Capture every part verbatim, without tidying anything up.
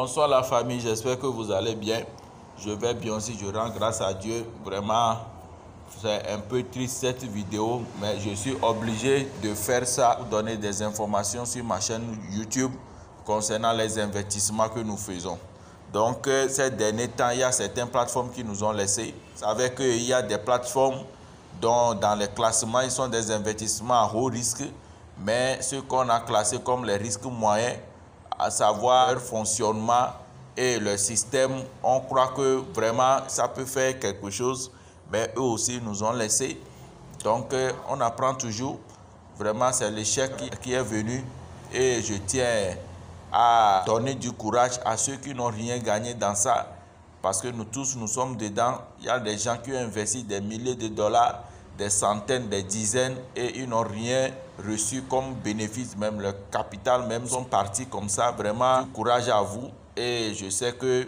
Bonsoir la famille, j'espère que vous allez bien. Je vais bien aussi, je rends grâce à Dieu. Vraiment, c'est un peu triste cette vidéo, mais je suis obligé de faire ça pour donner des informations sur ma chaîne YouTube concernant les investissements que nous faisons. Donc, ces derniers temps, il y a certaines plateformes qui nous ont laissés. Vous savez qu'il y a des plateformes dont dans les classements, ils sont des investissements à haut risque, mais ce qu'on a classé comme les risques moyens, à savoir leur fonctionnement et le système, on croit que vraiment ça peut faire quelque chose, mais eux aussi nous ont laissé. Donc on apprend toujours. Vraiment, c'est l'échec qui est venu et je tiens à donner du courage à ceux qui n'ont rien gagné dans ça, parce que nous tous nous sommes dedans. Il y a des gens qui ont investi des milliers de dollars, des centaines, des dizaines, et ils n'ont rien reçu comme bénéfice, même le capital même sont partis comme ça. Vraiment, courage à vous. Et je sais que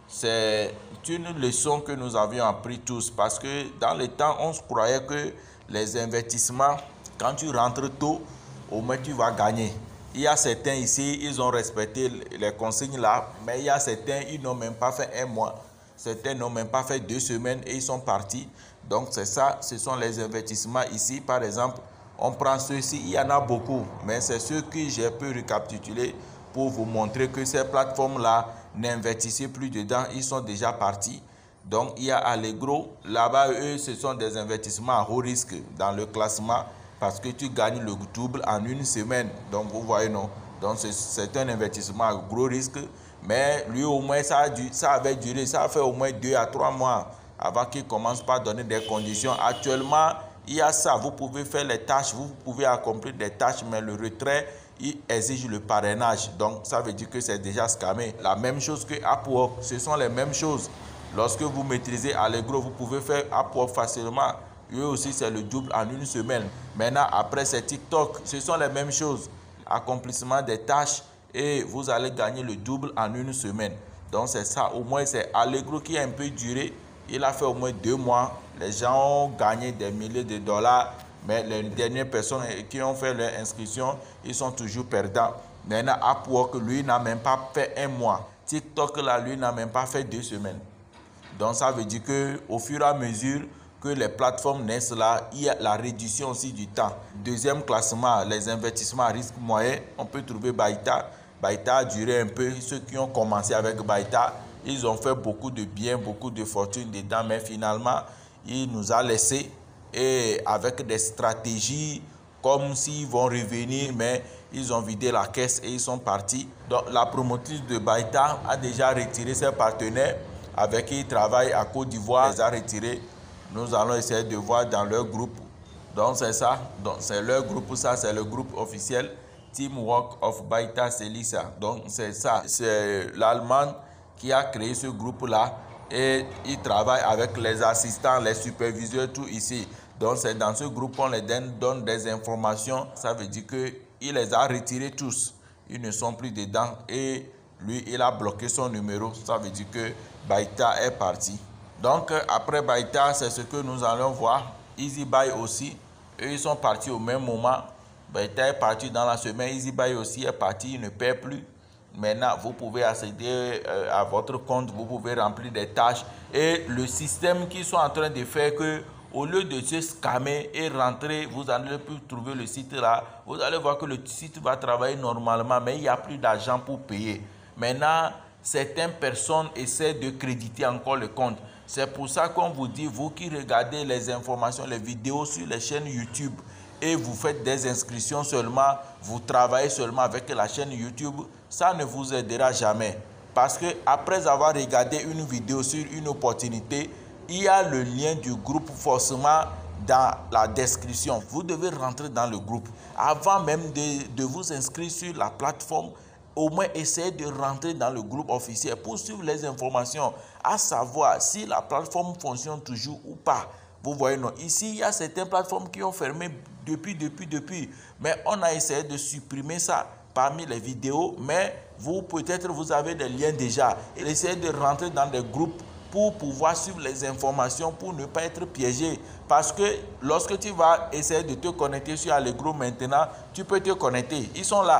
c'est une leçon que nous avions appris tous, parce que dans le temps, on se croyait que les investissements, quand tu rentres tôt, au moins tu vas gagner. Il y a certains ici, ils ont respecté les consignes là, mais il y a certains, ils n'ont même pas fait un mois. Certains n'ont même pas fait deux semaines et ils sont partis. Donc c'est ça, ce sont les investissements ici. Par exemple, on prend ceux-ci, il y en a beaucoup, mais c'est ceux que j'ai pu récapituler pour vous montrer que ces plateformes-là n'investissent plus dedans, ils sont déjà partis. Donc il y a Allegro, là-bas, eux, ce sont des investissements à haut risque dans le classement, parce que tu gagnes le double en une semaine. Donc vous voyez, non. Donc c'est un investissement à gros risque. Mais lui, au moins, ça, a dû, ça avait duré, ça a fait au moins deux à trois mois avant qu'il commence par donner des conditions. Actuellement, il y a ça. Vous pouvez faire les tâches, vous pouvez accomplir des tâches, mais le retrait, il exige le parrainage. Donc, ça veut dire que c'est déjà scamé. La même chose que Upwork, ce sont les mêmes choses. Lorsque vous maîtrisez Allegro, vous pouvez faire Upwork facilement. Eux aussi, c'est le double en une semaine. Maintenant, après, c'est TikTok. Ce sont les mêmes choses. Accomplissement des tâches et vous allez gagner le double en une semaine. Donc, c'est ça. Au moins, c'est Allegro qui a un peu duré. Il a fait au moins deux mois. Les gens ont gagné des milliers de dollars. Mais les dernières personnes qui ont fait leur inscription, ils sont toujours perdants. Maintenant, Upwork, lui, n'a même pas fait un mois. TikTok, là, lui, n'a même pas fait deux semaines. Donc, ça veut dire qu'au fur et à mesure que les plateformes naissent là, il y a la réduction aussi du temps. Deuxième classement, les investissements à risque moyen, on peut trouver Baita. Baita a duré un peu. Ceux qui ont commencé avec Baita, ils ont fait beaucoup de bien, beaucoup de fortune dedans, mais finalement, il nous a laissés et avec des stratégies comme s'ils vont revenir, mais ils ont vidé la caisse et ils sont partis. Donc, la promotrice de Baita a déjà retiré ses partenaires avec qui ils travaillent à Côte d'Ivoire. Elle les a retirés. Nous allons essayer de voir dans leur groupe. Donc, c'est ça. Donc, c'est leur groupe. Ça, c'est le groupe officiel. Teamwork of Baita Selisa. Donc, c'est ça. C'est l'Allemand qui a créé ce groupe-là. Et il travaille avec les assistants, les superviseurs, tout ici. Donc, c'est dans ce groupe qu'on les donne, donne des informations. Ça veut dire qu'il les a retirés tous. Ils ne sont plus dedans. Et lui, il a bloqué son numéro. Ça veut dire que Baita est parti. Donc, après Baita, c'est ce que nous allons voir. EasyBuy aussi. Eux, ils sont partis au même moment. Baita est parti dans la semaine. EasyBuy aussi est parti. Il ne perd plus. Maintenant, vous pouvez accéder euh, à votre compte. Vous pouvez remplir des tâches. Et le système qu'ils sont en train de faire, que au lieu de se scammer et rentrer, vous allez plus trouver le site là. Vous allez voir que le site va travailler normalement, mais il n'y a plus d'argent pour payer. Maintenant, certaines personnes essaient de créditer encore le compte. C'est pour ça qu'on vous dit, vous qui regardez les informations, les vidéos sur les chaînes YouTube et vous faites des inscriptions seulement, vous travaillez seulement avec la chaîne YouTube, ça ne vous aidera jamais. Parce que après avoir regardé une vidéo sur une opportunité, il y a le lien du groupe forcément dans la description. Vous devez rentrer dans le groupe. Avant même de, de vous inscrire sur la plateforme, au moins essayez de rentrer dans le groupe officiel pour suivre les informations, à savoir si la plateforme fonctionne toujours ou pas. Vous voyez, non, ici, il y a certaines plateformes qui ont fermé depuis, depuis, depuis. Mais on a essayé de supprimer ça parmi les vidéos. Mais vous, peut-être, vous avez des liens déjà. Et essayez de rentrer dans des groupes pour pouvoir suivre les informations, pour ne pas être piégé. Parce que lorsque tu vas essayer de te connecter sur Allegro maintenant, tu peux te connecter. Ils sont là.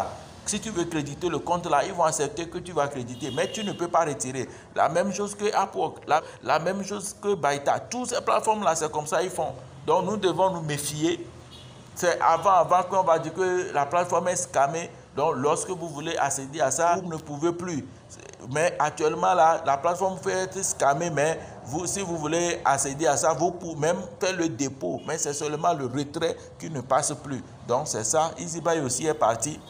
Si tu veux créditer le compte là, ils vont accepter que tu vas créditer, mais tu ne peux pas retirer. La même chose que Upwork, la, la même chose que Baita. Toutes ces plateformes là, c'est comme ça ils font. Donc nous devons nous méfier. C'est avant, avant qu'on va dire que la plateforme est scammée. Donc lorsque vous voulez accéder à ça, vous ne pouvez plus. Mais actuellement là, la plateforme peut être scammée, mais vous, si vous voulez accéder à ça, vous pouvez même faire le dépôt. Mais c'est seulement le retrait qui ne passe plus. Donc c'est ça. EasyBuy aussi est parti.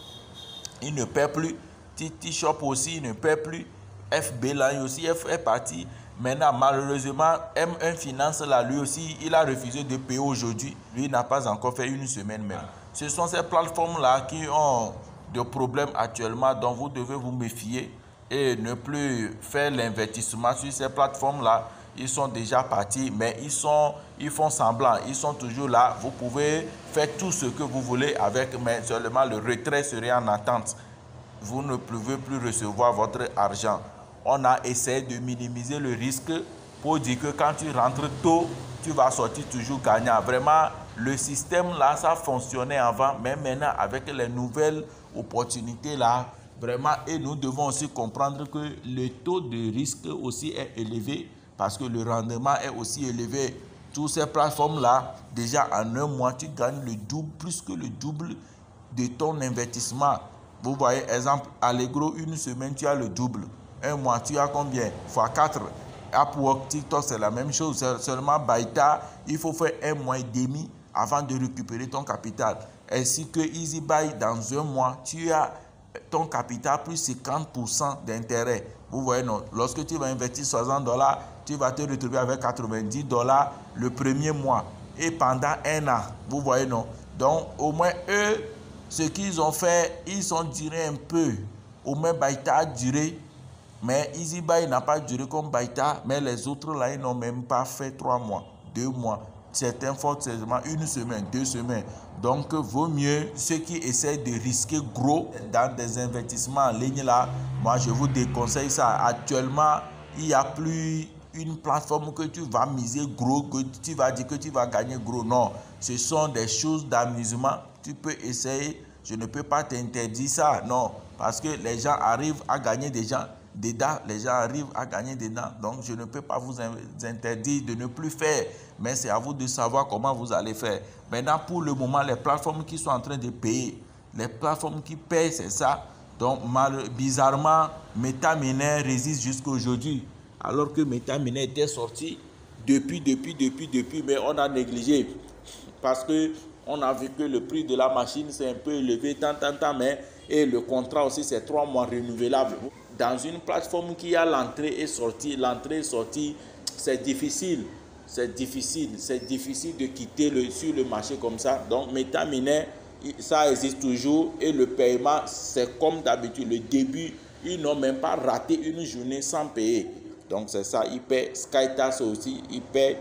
Il ne paie plus. Titi Shop aussi, il ne paie plus. F B Line aussi est parti. Maintenant, malheureusement, M un Finance, là, lui aussi, il a refusé de payer aujourd'hui. Lui n'a pas encore fait une semaine même. Ce sont ces plateformes-là qui ont des problèmes actuellement, dont vous devez vous méfier et ne plus faire l'investissement sur ces plateformes-là. Ils sont déjà partis, mais ils, sont, ils font semblant. Ils sont toujours là. Vous pouvez faire tout ce que vous voulez avec, mais seulement le retrait serait en attente. Vous ne pouvez plus recevoir votre argent. On a essayé de minimiser le risque pour dire que quand tu rentres tôt, tu vas sortir toujours gagnant. Vraiment, le système là, ça fonctionnait avant, mais maintenant, avec les nouvelles opportunités là, vraiment, et nous devons aussi comprendre que le taux de risque aussi est élevé parce que le rendement est aussi élevé. Toutes ces plateformes-là, déjà en un mois, tu gagnes le double, plus que le double de ton investissement. Vous voyez, exemple, Allegro, une semaine, tu as le double. Un mois, tu as combien? fois quatre. Upwork, TikTok, c'est la même chose. Seulement, Baita, il faut faire un mois et demi avant de récupérer ton capital. Ainsi que EasyBuy, dans un mois, tu as ton capital plus cinquante pour cent d'intérêt. Vous voyez, non? Lorsque tu vas investir soixante dollars, tu vas te retrouver avec quatre-vingt-dix dollars le premier mois. Et pendant un an, vous voyez, non? Donc, au moins, eux, ce qu'ils ont fait, ils ont duré un peu. Au moins, Baita a duré. Mais EasyBuy n'a pas duré comme Baita. Mais les autres, là, ils n'ont même pas fait trois mois, deux mois. Certains font seulement une semaine, deux semaines. Donc, vaut mieux ceux qui essaient de risquer gros dans des investissements en ligne là. Moi, je vous déconseille ça. Actuellement, il n'y a plus une plateforme que tu vas miser gros, que tu vas dire que tu vas gagner gros. Non, ce sont des choses d'amusement. Tu peux essayer. Je ne peux pas t'interdire ça. Non, parce que les gens arrivent à gagner des gens. Dedans, les gens arrivent à gagner dedans. Donc, je ne peux pas vous interdire de ne plus faire. Mais c'est à vous de savoir comment vous allez faire. Maintenant, pour le moment, les plateformes qui sont en train de payer, les plateformes qui payent, c'est ça. Donc, mal, bizarrement, MetaMiner résiste jusqu'à aujourd'hui. Alors que MetaMiner était sorti depuis, depuis, depuis, depuis, mais on a négligé. Parce qu'on a vu que le prix de la machine, c'est un peu élevé, tant, tant, tant, mais et le contrat aussi, c'est trois mois renouvelables. Dans une plateforme qui a l'entrée et sortie, l'entrée et sortie, c'est difficile. C'est difficile. C'est difficile de quitter le, sur le marché comme ça. Donc, MetaMiner, ça existe toujours. Et le paiement, c'est comme d'habitude. Le début, ils n'ont même pas raté une journée sans payer. Donc, c'est ça. Ils paient SkyTax aussi. Ils paient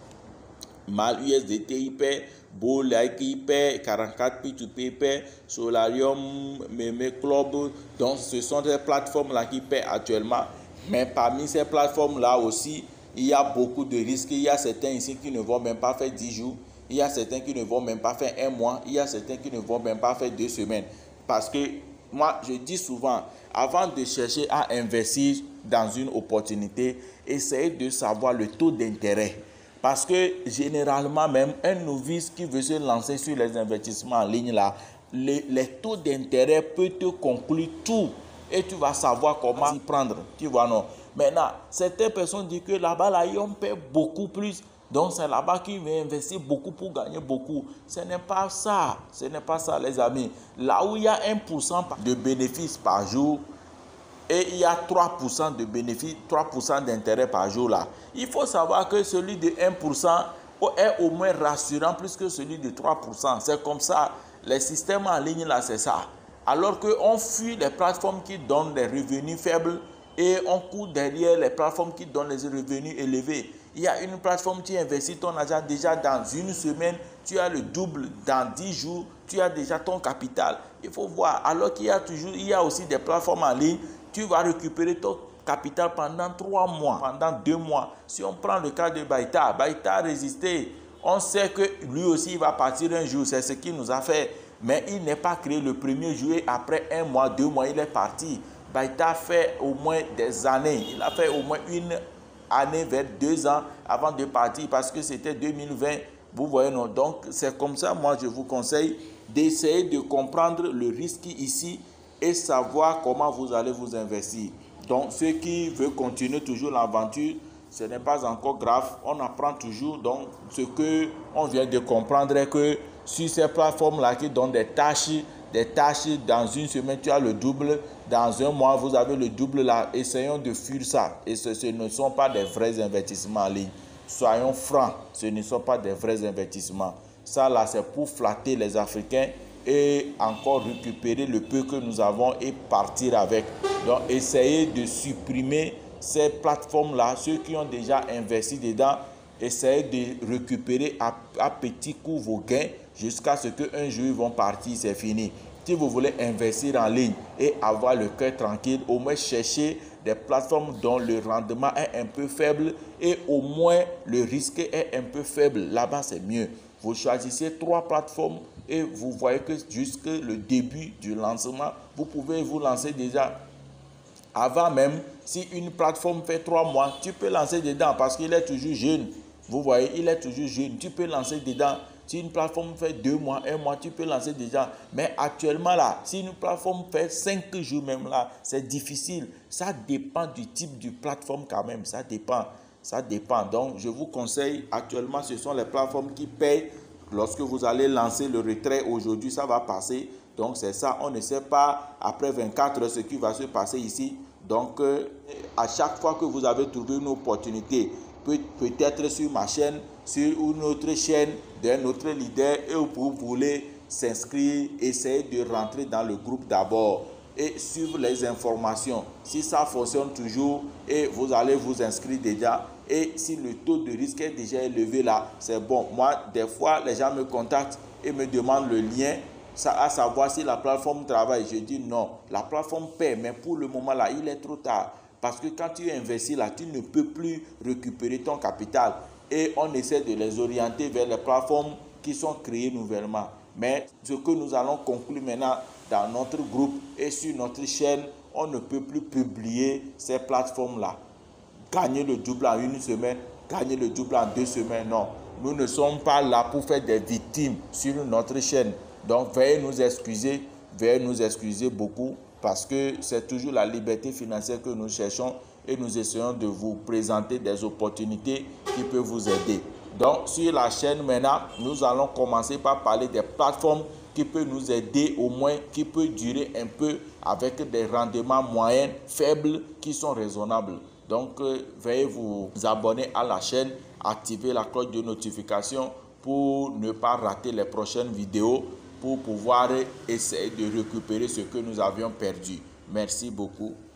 Mal U S D T, ils paient Bolike, ils paient quarante-quatre P deux P, ils paient Solarium, Meme Club. Donc, ce sont des plateformes-là qui paient actuellement. Mais parmi ces plateformes-là aussi, il y a beaucoup de risques. Il y a certains ici qui ne vont même pas faire dix jours. Il y a certains qui ne vont même pas faire un mois. Il y a certains qui ne vont même pas faire deux semaines. Parce que moi, je dis souvent, avant de chercher à investir dans une opportunité, essayez de savoir le taux d'intérêt. Parce que généralement, même un novice qui veut se lancer sur les investissements en ligne, là, les, les taux d'intérêt peuvent te conclure tout. Et tu vas savoir comment s'y prendre. Tu vois, non? Maintenant, certaines personnes disent que là-bas, là, on paie beaucoup plus. Donc, c'est là-bas qu'ils vont investir beaucoup pour gagner beaucoup. Ce n'est pas ça. Ce n'est pas ça, les amis. Là où il y a un pour cent de bénéfices par jour, et il y a trois pour cent de bénéfices, trois pour cent d'intérêt par jour là. Il faut savoir que celui de un pour cent est au moins rassurant plus que celui de trois pour cent. C'est comme ça. Les systèmes en ligne là, c'est ça. Alors qu'on fuit les plateformes qui donnent des revenus faibles et on court derrière les plateformes qui donnent des revenus élevés. Il y a une plateforme qui investit ton argent déjà dans une semaine, tu as le double dans dix jours, tu as déjà ton capital. Il faut voir. Alors qu'il y a toujours, il y a aussi des plateformes en ligne. Tu vas récupérer ton capital pendant trois mois, pendant deux mois. Si on prend le cas de Baita, Baita a résisté. On sait que lui aussi il va partir un jour. C'est ce qu'il nous a fait. Mais il n'est pas créé le premier jour et après un mois, deux mois, il est parti. Baïta a fait au moins des années. Il a fait au moins une année vers deux ans avant de partir parce que c'était deux mille vingt. Vous voyez, non? Donc, c'est comme ça, moi, je vous conseille d'essayer de comprendre le risque ici et savoir comment vous allez vous investir. Donc, ceux qui veulent continuer toujours l'aventure, ce n'est pas encore grave. On apprend toujours. Donc, ce qu'on vient de comprendre est que sur ces plateformes-là qui donnent des tâches, des tâches, dans une semaine, tu as le double. Dans un mois, vous avez le double là. Essayons de fuir ça. Et ce, ce ne sont pas des vrais investissements en ligne. Soyons francs, ce ne sont pas des vrais investissements. Ça là, c'est pour flatter les Africains et encore récupérer le peu que nous avons et partir avec. Donc, essayez de supprimer ces plateformes-là. Ceux qui ont déjà investi dedans, essayez de récupérer à, à petits coups vos gains jusqu'à ce qu'un jour ils vont partir, c'est fini. Si vous voulez investir en ligne et avoir le cœur tranquille, au moins cherchez des plateformes dont le rendement est un peu faible et au moins le risque est un peu faible. Là-bas, c'est mieux. Vous choisissez trois plateformes et vous voyez que jusqu'au début du lancement, vous pouvez vous lancer déjà. Avant même, si une plateforme fait trois mois, tu peux lancer dedans parce qu'il est toujours jeune. Vous voyez, il est toujours jeune. Tu peux lancer dedans. Si une plateforme fait deux mois, un mois, tu peux lancer déjà. Mais actuellement là, si une plateforme fait cinq jours même là, c'est difficile. Ça dépend du type de plateforme quand même. Ça dépend. Ça dépend. Donc, je vous conseille, actuellement, ce sont les plateformes qui payent. Lorsque vous allez lancer le retrait aujourd'hui, ça va passer. Donc, c'est ça. On ne sait pas après vingt-quatre heures ce qui va se passer ici. Donc, euh, à chaque fois que vous avez trouvé une opportunité, peut, peut-être sur ma chaîne, sur une autre chaîne d'un autre leader, et vous voulez s'inscrire, essayez de rentrer dans le groupe d'abord et suivre les informations. Si ça fonctionne toujours et vous allez vous inscrire déjà, et si le taux de risque est déjà élevé là, c'est bon. Moi, des fois, les gens me contactent et me demandent le lien, à savoir si la plateforme travaille. Je dis non, la plateforme paie, mais pour le moment là, il est trop tard. Parce que quand tu investis là, tu ne peux plus récupérer ton capital. Et on essaie de les orienter vers les plateformes qui sont créées nouvellement. Mais ce que nous allons conclure maintenant dans notre groupe et sur notre chaîne, on ne peut plus publier ces plateformes-là. Gagner le double en une semaine, gagner le double en deux semaines, non. Nous ne sommes pas là pour faire des victimes sur notre chaîne. Donc, veuillez nous excuser, veuillez nous excuser beaucoup parce que c'est toujours la liberté financière que nous cherchons et nous essayons de vous présenter des opportunités qui peuvent vous aider. Donc, sur la chaîne maintenant, nous allons commencer par parler des plateformes qui peuvent nous aider au moins, qui peuvent durer un peu avec des rendements moyens, faibles, qui sont raisonnables. Donc, euh, veuillez vous abonner à la chaîne, activer la cloche de notification pour ne pas rater les prochaines vidéos, pour pouvoir essayer de récupérer ce que nous avions perdu. Merci beaucoup.